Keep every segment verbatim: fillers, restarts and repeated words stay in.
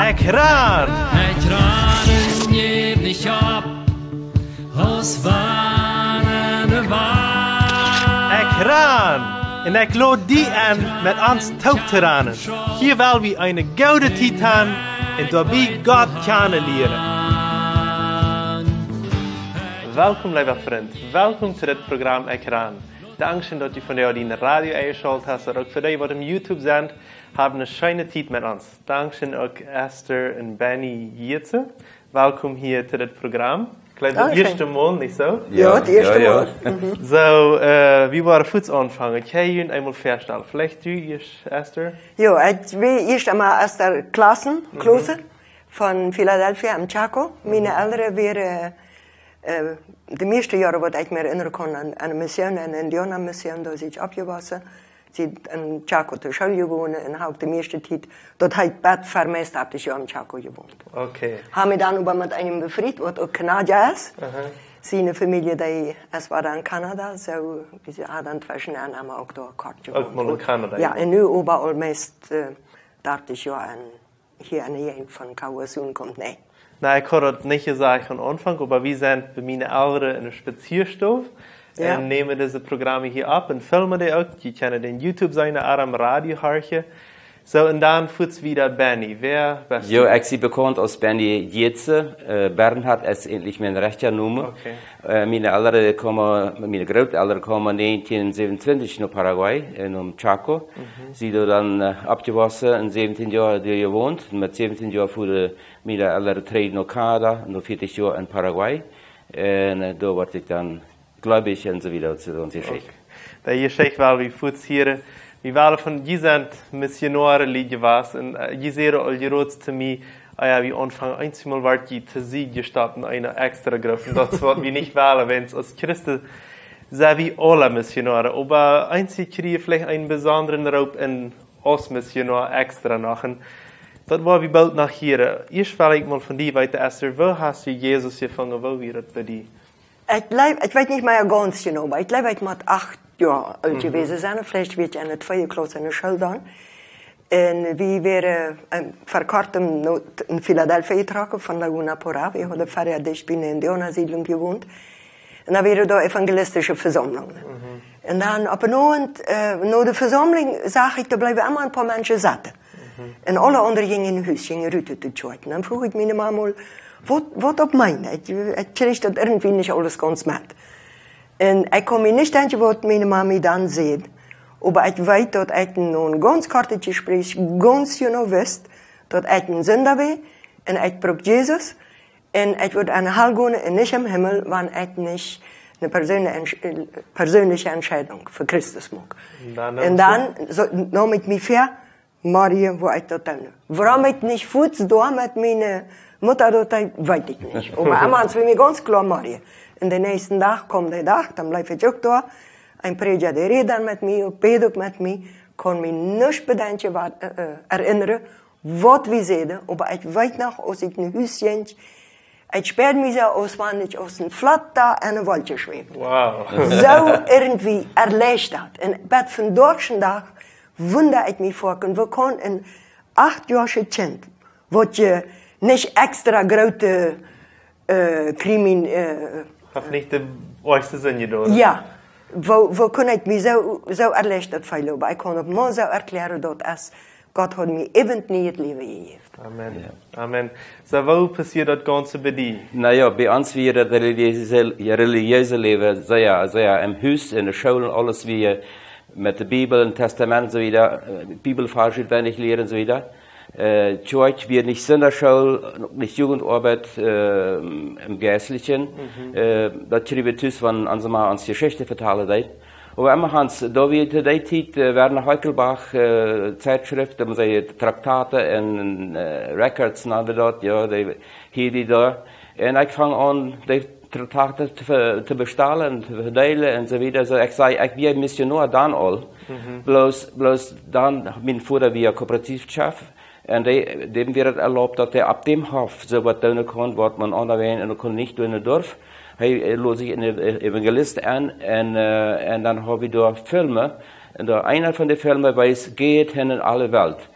Ekran! Ekranen geef dich ab, aus wanende waar. Ekran! En ik lood die aan met ons touwteranen. Hier wil we een gouden titan en daarbij God kennen leren. Welkom, lieve vriend. Welkom zu dit programma Ekran. Dankeschön, dat je van jou die in de radio eingeschaltet hast, en ook voor die wat op YouTube zijn, hebben een schöne tijd met ons. Dankeschön ook Esther en Benny Jitze. Welkom hier zu dit programma. Ik geloof het eerste Mal, niet zo? Ja, het eerste ja, Mal. Ja. Mhm. So, uh, wie waren voets aanvangen? Ik ga je eenmaal voorstellen. Vielleicht du eerst, Esther? Ja, ik ben eerst einmal Esther Klaassen, Klose, mhm. van Philadelphia am Chaco. Meine mhm. Eltern waren uh, de meeste jaren wat ik me herinneren kon aan, aan een mission, een Indianer-mission, daar ik opgewassen. Sie in Chaco zur Schule gewohnt und habe die meiste Zeit dort halt bad vermisst, habe ich ja in Chaco gewohnt. Okay. Habe mich dann aber mit einem befreundet, was auch Kanadier ist. Uh-huh. Seine Familie, die, es war dann in Kanada, so, wir haben dann zwischen Jahren haben wir auch da kort gewohnt. Auch mal in Kanada? Ja, und nu überall meist, äh, dachte ich ja, an, hier an der Gegend von Kawasun kommt, nein. Nou, ik had het niet gezegd aan aanvang, maar we zijn bij mijn ouderen in een spazierstof. Ja. En nemen deze programma hier op en filmen die ook. Je kan het in YouTube zijn, Aram Radio hartje. So, en dan voets wieder Benny. Wer bist du? Jo, ik zie bekend als Benny Jitze. Uh, Bernhard is endlich mijn rechter noemen. Okay. Uh, mijn ouderen komen, mijn grootouderen komen negentien zevenentwintig naar Paraguay, in Chaco. Mm-hmm. Ze hebben dan uh, opgewassen en zeventien jaar daar gewoond. Met zeventien jaar voeren mijn ouderen treden naar Canada, en veertig jaar in Paraguay. En uh, daar word ik dan gläubig und so weiter zu uns geschickt. Okay. Je zegt wel, wie voets hier, wie waren van, je zijn missionaren liedje was, en je zeer al je rood te mij, ah ja, wie aanvangen, eenmaal werd je te zien gestapt in een extra groep, en dat is wat we niet willen, wens als Christen zijn we alle missionaren, maar einzig kriegen je vielleicht een besonderen roep in als missionar extra nog, en dat was wie bald nach hier. Eerst wil ik mal van die weten, Esther, wo hast je Jezus gevangen, wo weer het bij die? Ich, leib, ich weiß nicht mehr ganz genau, aber ich glaube, ich muss acht Jahre alt gewesen sein. Vielleicht wird ich in der zweiten Klasse in der Schule dann. Und wir waren ähm, vor kurzem in Philadelphia getragen, von Laguna Porá. Wir haben vorher dicht bei einer Indianersiedlung gewohnt. Und da waren da evangelistische Versammlungen. Mhm. Und dann, ab und an, äh, nach der Versammlung, sag ich, da bleiben immer ein paar Menschen satt. Mhm. Und alle anderen gingen in ein Haus, gingen Rüte zu tschütten. Dann frug ich meine Mama mal, Wat, wat op mij? Ik, ik kreeg dat irgendwie niet alles ganz met. En ik kon me niet denken wat mijn mama dan zei. Maar ik weet dat ik een ganz korte Gespräch ganz genau wist dat ik een Sünder ben. En ik brauch Jesus. En ik word aan de hel gaan en niet im Himmel, wanneer ik niet een persoonlijke, persoonlijke Entscheidung für Christus maak. En dan so, nam ik me ver, Maria, wo ik dat doen. Waarom ik niet voets door met mijn Mutter, dat weet ik niet. Maar einmal will mir ganz klar machen. En de nächsten Tag kommt der Tag, dann bleib ich auch da. Ein Prediger, der redet mit mir, betet mit mir, kann mich nicht bedenken, wat, äh, erinnern, was wir sehen. Aber ich weiß noch, als ich in ein Häuschen, ich sperrt mich so aus, wenn ich aus dem Flat da in eine Wolke schwebe. Wow. So irgendwie erleichtert. Und bei dem deutschen Tag wundere ich mich vor, und wir können ein achtjähriges Kind, was je nicht extra grote äh, Krimin. Äh, Hat nicht de oorste zin gedaan. Ja, wo, wo kon ik me zo, zo erleichterd voelen. Maar ik kon op mij zo erklären dat als God hat mir eben nie het leven gegeven. Amen. Ja. Amen. So, wo passiert das Ganze bei dir? Naja, bei uns wir das religiöse, religiöse Leben sehr, sehr im Haus, in der Schule, alles wie mit der Bibel, dem Testament und so weiter, Bibelfahrschild, wenn ich lehren und so weiter. Äh, Church wird nicht Sonderschule, nicht Jugendarbeit äh, im Geistlichen. Mhm. Äh, das schreiben wir wenn unsere mal uns Geschichte vertalen hat. Aber immer Hans, da wir zu der Zeit äh, werden Heukelbach äh, Zeitschriften, um seine Traktate und äh, Records nannte dort, ja, die, hier die da. Und ich fange an, die Traktate zu, zu bestellen, zu verdeilen und so weiter. So, ich sage, ich bin Missionar dann all. Mhm. Bloß, bloß dann, mein Vater wie Kooperativchef. Und dem wird erlaubt, dass er ab dem Hof so was tun kann, was man anderweitig und kann nicht tun darf. Er lässt sich einen Evangelist an und, äh, und dann habe ich da Filme. Und da einer von den Filmen weiß, geht hin in alle Welt.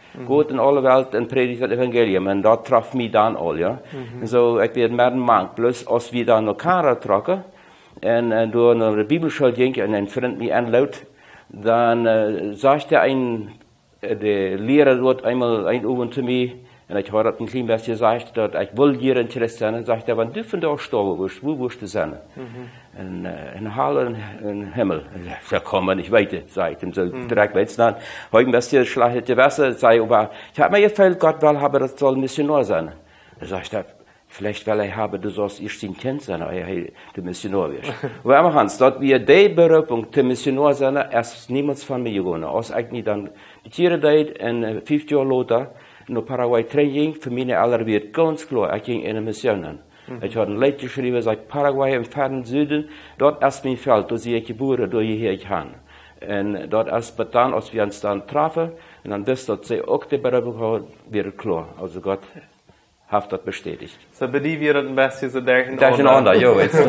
Gaat in alle Welt en predigt het evangelium. En dat traf mij dan al, ja. Mm-hmm. Zo, ik werd meer een maand. Plus, als we dan elkaar trokken, en, en door naar de Bibelschool gingen, en een vriend mij aanloopt, dan uh, sagte een, de leraar dort eenmaal een oven te mij, en ik hoorde het een klein beetje gezegd, dat ik wil hier in Christ zijn, en sagte, wanneer du vandaag sterven wirst, wo wirst du sein? Mm-hmm. En uh, in Halle en, en Himmel. Ik zei, komm man, ich weiß, zei ik hem zo mm. direkt weet. Dan heb ik een beetje schlecht gewesen, zei ik, aber ich habe mir gefällt, Gott will haben, das soll Missionar sein. Dan zei ik, vielleicht will ich haben, du sollst erst ein Kind sein, aber hey, du Missionar wirst. Aber immer Hans, dort wir die Berufung, der Missionar sein, erst niemals von mir gewonnen. Als ich nicht dann die Tiere deed, en vijf jaar later, naar Paraguay training, voor mij aller werd ganz klar, ik ging in een mission aan. Mm-hmm. Ik had een lied geschreven, zei Paraguay im fernen Süden, dort ist mein Feld, da zie ik geboren, da hierher ich han. En dort ist dann, als wir uns dann trafen, und dann wist dat zij ook de Berufung had, weer klar. Also Gott hat das bestätigt. So bei dir wird ein bisschen so der Durcheinander, ja, jetzt.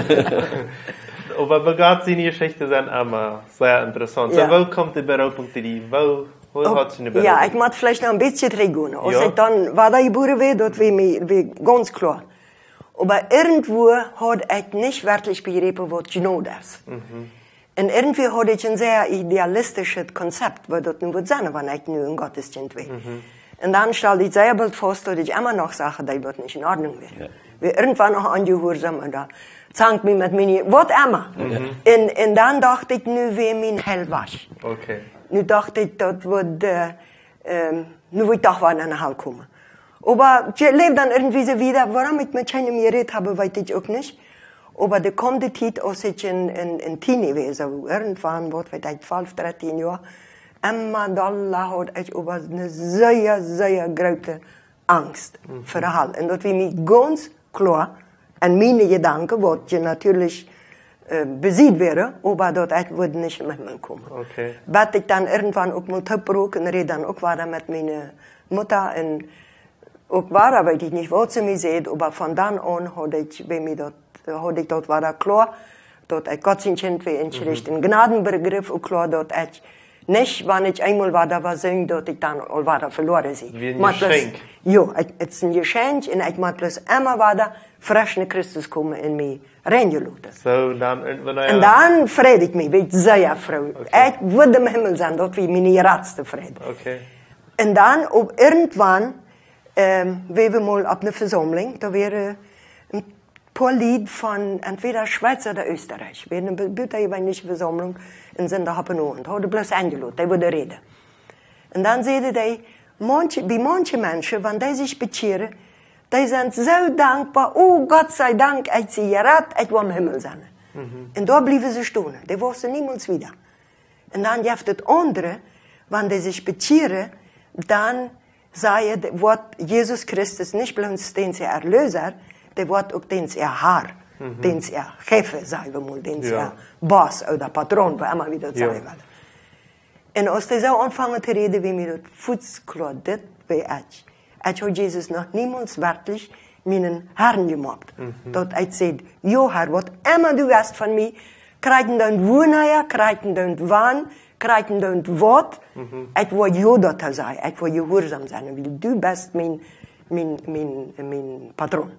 Aber begabt sie in die Geschichte sind immer sehr interessant. So, Ja. wo kommt die Berufung zu dir? Wo, wo Oh, hat sie eine Berufung? ja, ik moet vielleicht noch ein bisschen teruggaan. Als Ja. ik dan, waar dat geboren werd, dat weet mij weet ganz klar. Aber irgendwo had ik nicht wirklich begrepen, wat genau ist. Mhm. Und irgendwie had ik een sehr idealistisches Konzept, wat dat nu wird sein, wenn ich nu in Gottesdienst will. Mhm. Und dann stellte ich sehr bald fest, dass ich immer noch sage, das wird nicht in Ordnung werden. Ja. Wir irgendwann noch angehorsam oder zankt mich mit mir, was immer. Mhm. Und, und dann dachte ich, nu wie mein Hell was. Okay. Nu dachte ich, dat wordt, uh, um, nu wil ik toch wel naar de hel komen. Aber ich lebe dann irgendwie so wieder, warum ich mit keinem geredet habe, weiß ich auch nicht. Aber da kommt die Zeit, als ich in, in, in Teenie war, so irgendwann, was weiß ich, zwölf, dreizehn Jahre, immer da hat ich über eine sehr, sehr große Angst mhm. für die Hel. Und das war mir ganz klar, an meine Gedanken, was je natürlich äh, besiegt wäre, aber dort ich würde nicht mit mir kommen. Okay. Wat ich dann irgendwann auch mit Hüpperung und rede dann auch weiter mit meiner Mutter und auch weiter, weil ich nicht, was sie mir sieht, aber von dann an hatte ich, bei mir dort, hatte ich dort weiter klar, dort ich Gottesdienst wie in mhm. den Gnadenbegriff auch klar, dort ich nicht, wenn ich einmal weiter was singen, dort ich dann all weiter verloren sie. Wie ein Geschenk. Ja, es ist ein Geschenk und ich muss bloß immer weiter frisch in Christus kommen in mich reingelassen. So, dann, wenn er... En dan vrede ik me, weet sehr froh. Okay. Ik wil im Himmel zijn, dat wie mijn grootste vrede. Okay. En dan, op irgendwann, ähm, waren wir mal op een verzameling, da wäre ein paar Lied von entweder Schweiz oder Österreich. Wir hatten eine bütterjeweilige Versammlung in Sinderhappen-Ohren. Da hadden bloß eingeladen, die würden reden. En dan zeiden die, manche, bij manche Menschen, wenn die sich bekehren, die sind so dankbar, oh Gott sei Dank, ich sie gerettet, ich will im Himmel sein. Mhm. Und da blieben sie stehen, die wussten niemals wieder. Und dann gibt es andere, wenn die sich bekehren, dann sagen, wird Jesus Christus nicht bloß den sie Erlöser, der wird auch den sie Herr, mhm. den sie Chef, sagen wir mal, den sie ja. Boss oder Patron, wie immer wieder sagen ja. will. Und als die so anfangen zu reden, wie mir das Fußklar, das wie ich. Ich habe Jesus noch niemals wirklich meinen Herrn gemacht. Mhm. Dort ich gesagt, ja Herr, was immer du hast von mir, kriegen dann Wohneier, kriegen dann Wahn, kriegen dann Wort. Mhm. Ich will ja dort sein, ich will gehorsam sein, weil du bist mein, mein, mein, mein Patron.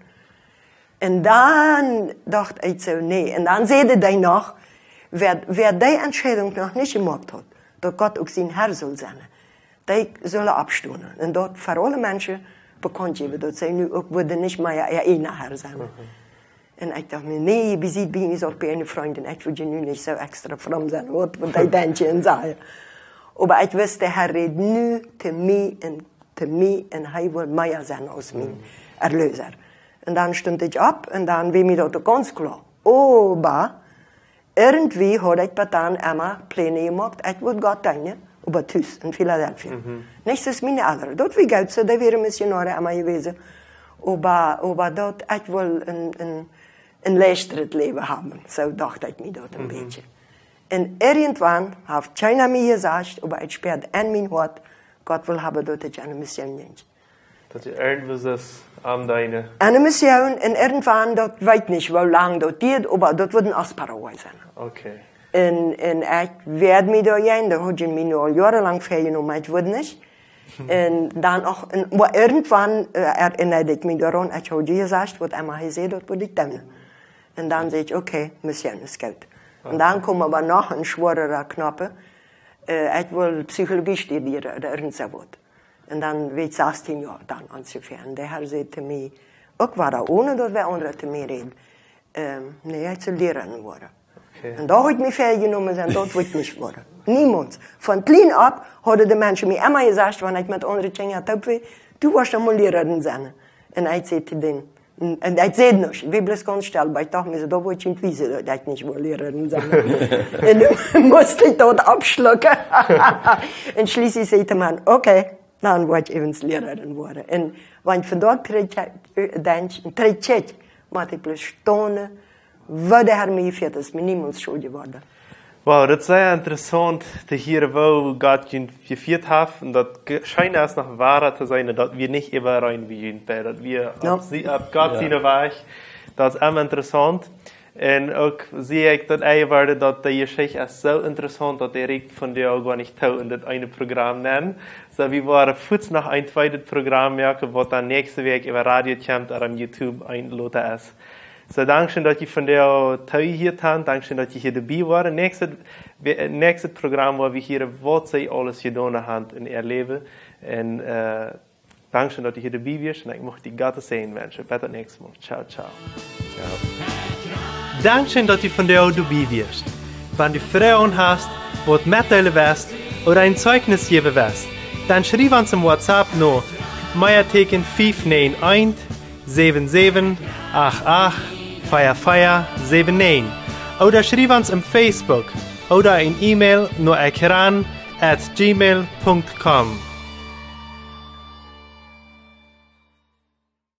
Und dann dachte ich so, nee. Und dann sagte die noch, wer, wer die Entscheidung noch nicht gemacht hat, dass Gott auch sein Herr soll sein, die sollen abstehen. Und dort für alle Menschen bekannt geben, dass sie nu auch würden nicht mehr ihr eigener Herr sein. Mhm. Und ich dachte mir, nee, wie sieht bin ich auch bei einer Freundin, ich würde nu nicht so extra fromm sein, was die denken und sagen. Aber ich wusste, der Herr redet nu zu mir und zu mir und er will mehr sein als mein mhm. Erlöser. Und dann stund ich ab und dann war mir das ganz klar. Aber irgendwie hatte ich dann immer Pläne gemacht, ich würde Gott dienen, aber Tüß in Philadelphia. Mhm. Nicht das meine andere. Dort wie Geld, so, da wären Missionare immer gewesen. Aber, aber dort, ich will ein, ein, ein leichteres Leben haben. So dachte ich mir dort ein mhm. bisschen. Und irgendwann hat keiner mir gesagt, aber ich spürt in mein Hort, Gott will haben, dass ich eine Mission bin. Dat je irgendwas ist an deine... Eine Mission, und irgendwann, das weiß nicht, wie lange das geht, aber das wird ein Paraguay sein. Okay. Und, und ich werde mich da gehen, da hat ich mich noch jahrelang festgenommen, ich würde nicht. En dan ook, en, maar irgendwann äh, erinnerde ik me daran, als je gesagt wat Emma gezegd had, moet ik doen. En dan zei ik, oké, okay, misschien is goed. En dan komen aber nog een zwaardere knappe. Uh, ik wil psychologie studeren, oder irgend so wat. En dan weet zestien jaar dan ongeveer. En de heer zei te mij, ook waar dat ohne dat wij onder te mij reden. Um, nee, ik zou leraar worden. Okay. En daar heb ik me vergenomen en dat wil ik niet worden. Niemand. Van klein ab hadden de mensen mij immer gezegd, wanneer ik met andere dingen had opgewezen, du was dan maar leraar zijn. En ik zei te ding. En ik zei nog, wie blijft kon stellen, maar ik dacht me, dat wordt je niet weten, dat ik niet wil leraar zijn. En dan moest ik dat opschlukken. En schließlich zei de man, oké, okay, dan word je even leraar worden. En want vandaag denk ik, maar ik blijf stonen, wat de Herr mij viert, is me niemand schuldig worden. Wow, dat is sehr interessant te horen wo Gott je geführt hat. Und das scheint erst noch wahrer zu sein, dass wir nicht immer rein wie ihn, dass wir no. auf, sie, auf Gott seine ja. Weg. Das ist immer interessant. Und auch sehe ich, dass ich werde, dass die Geschichte ist so interessant, dass ich von der auch gar nicht tau in das eine Programm nennen. So, wir waren kurz nach ein zweites Programm merken, was dann nächste Woche über Radio kommt oder am YouTube einladen ist. So, danke, dass ihr von der teilgehabt habt. Danke, dass ihr hier dabei waren. Nächstes, nächstes Programm, wo wir hier, was sie alles getan haben in ihr Leben. Und, äh, danke, dass ihr hier dabei warst. Und ich möchte die Gottes sehen wünschen. Bis zum nächsten Mal. Ciao, ciao. Ciao. Danke, dass ihr von der dabei warst. Wenn du Fragen hast, was mitteilen willst oder ein Zeugnis geben willst, dann schreib uns im WhatsApp noch Meierteken fünf neun eins sieben sieben acht acht vier vier sieben neun oder schreib uns im Facebook oder ein E-Mail nur ekran at gmail punkt com.